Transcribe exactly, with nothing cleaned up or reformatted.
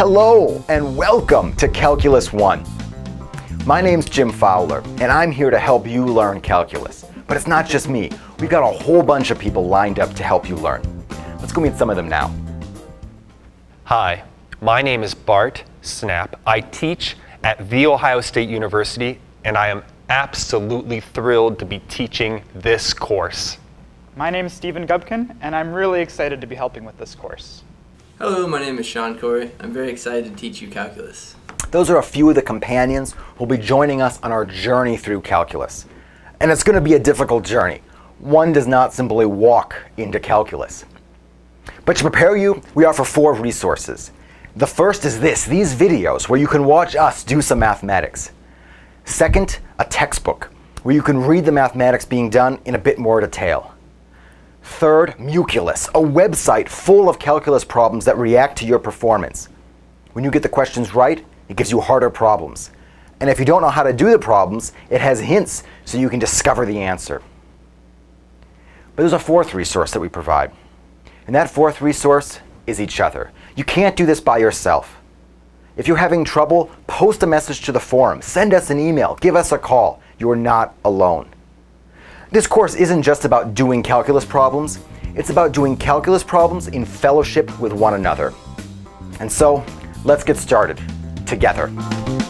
Hello and welcome to Calculus one. My name's Jim Fowler and I'm here to help you learn calculus. But it's not just me. We've got a whole bunch of people lined up to help you learn. Let's go meet some of them now. Hi, my name is Bart Snap. I teach at The Ohio State University and I am absolutely thrilled to be teaching this course. My name is Stephen Gubkin, and I'm really excited to be helping with this course. Hello, my name is Sean Corey. I'm very excited to teach you calculus. Those are a few of the companions who will be joining us on our journey through calculus. And it's going to be a difficult journey. One does not simply walk into calculus. But to prepare you, we offer four resources. The first is this, these videos where you can watch us do some mathematics. Second, a textbook where you can read the mathematics being done in a bit more detail. Third, Mooculus, a website full of calculus problems that react to your performance. When you get the questions right, it gives you harder problems. And if you don't know how to do the problems, it has hints so you can discover the answer. But there's a fourth resource that we provide. And that fourth resource is each other. You can't do this by yourself. If you're having trouble, post a message to the forum, send us an email, give us a call. You're not alone. This course isn't just about doing calculus problems, it's about doing calculus problems in fellowship with one another. And so, let's get started together.